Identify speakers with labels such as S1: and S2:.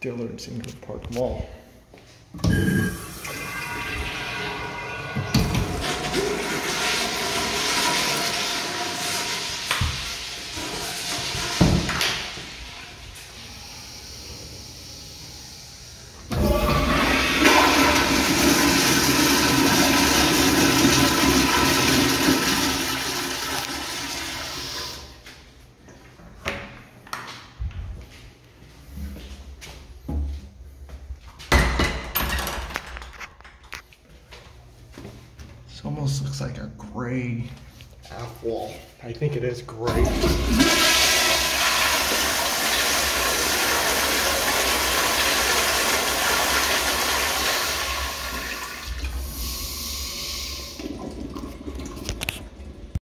S1: Dillard's Ingram Park Mall. This almost looks like a gray afwall. I think it is gray.